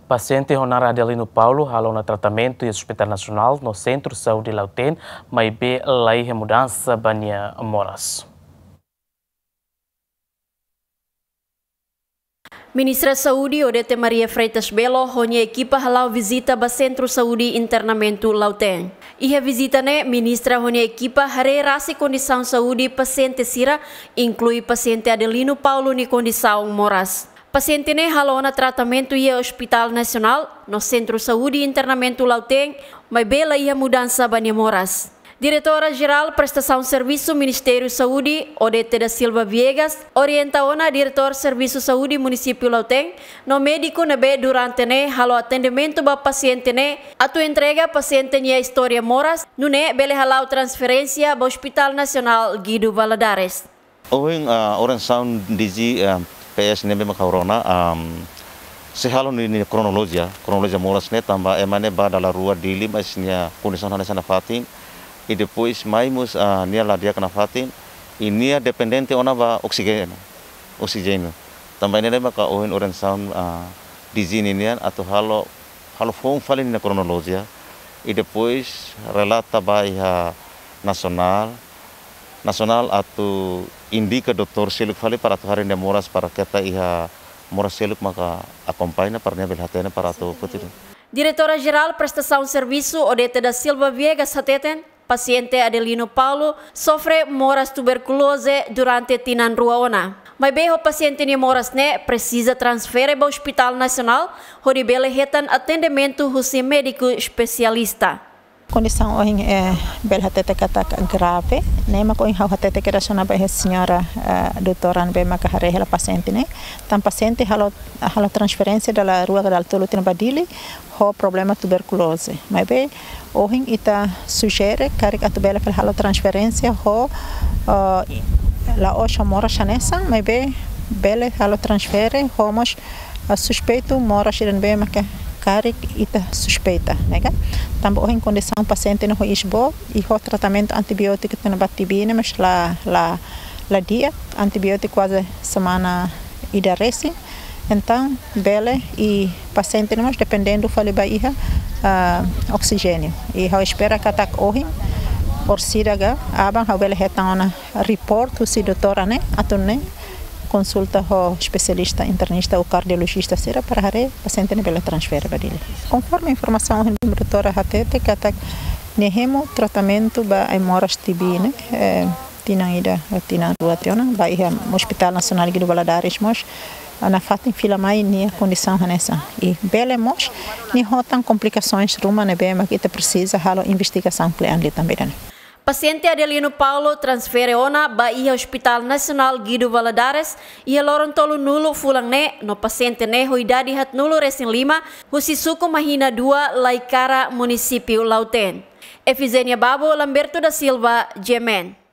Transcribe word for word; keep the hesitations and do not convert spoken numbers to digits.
Paciente Ronara Adelino Paulo halou na tratamento e Hospital Nacional no Centro de Saúde Lauten, mas be lei remudança Bania Moras. Ministra Saúde Odete Maria Freitas Belo honya equipa halau visita ba Centro Saúde Internamento Lauten. Ia visita ne ministra honya equipa hare rasi condição saúde paciente sira, inclui paciente Adelino Paulo ni condição moras. Paciente ne halou na tratamento ia Hospital Nacional no Centro Saúde Internamento Lauten, mas bela ia mudança Bania Moras. Diretora-Geral Prestação Serviço Ministério Saúde, Odete da Silva Viegas, orienta ona Diretor Serviço Saúde Município Lauten, no médico nebe durante ne halo atendimento ba paciente ne, atu entrega paciente nia história moras, nune bele halau transferência ba Hospital Nacional Guido Valadares. Owing uh, orang sound digi uh, P S nebe makarona um, sehalo ni kronologia, kronologia moras ne tambah emane ba dalam rua dili mas nia kondisi hana sana fatin. E depois mais uh, nia lá dia kena fatin ini dependente ona ba oxigênio oxigênio também nele maka oin orang sound uh, di sini nian atau halo halo fong falin na kronologia e depois relata ba iha nasional nasional atau indica doutor Seluk fali para tu hari moras para kita iha moras Seluk maka acompanha para nia belhatena para tu putih. Diretora-Geral Prestação Serviço Odete da Silva Viegas hateten paciente Adelino Paulo sofre moras tuberculose durante tinan ruaona. Mas bem o paciente ni moras ne precisa transferir para o Hospital Nacional, onde bele retan atendimento husi médico especialista. Condição hoje é bela hatete kata grave, né? Mas hoje hau hatete que raciona ba a senhora doutora be maka hare hela paciente né? Tam paciente halo halo transferência da rua da Tolo tina badili, ho problema tuberculose. Mas bem hoje ita sugere cari atu bela fel halo transferência ho la osha mora chanesa, mas bem bela halo transfere homos suspeito mora shiren be maka cari ita suspeita, né? Também em condição paciente no isbo e o tratamento antibiótico tem batibina mas lá lá lá dia antibiótico quase semana ida resi então bele e paciente nós dependendo fale baía uh, oxigênio e eu espero que até hoje por siraga abang eu bele retana report o si doutora né atune consulta o especialista internista ou cardiologista será para hare paciente ne bela transfer badile conforme informação do doutora hatete que até nehemo tratamento ba ai moras tibine eh, tinang ida tinang ruationa ba ia Hospital Nacional Guido Valadares mos na fatin fila mai ni condição hanessa e bele mos ni hotan complicações ruma ne bema que te precisa halo investigação pleanli também. Paciente Adelino Paulo transfere ona ba ia Hospital Nacional Guido Valadares ia loron tolu nulo fulang ne no paciente ne hoidadi hat nulo resin lima husi suku mahina dua Laikara município Lauten. Efizenia Babo Lamberto da Silva, Gemen.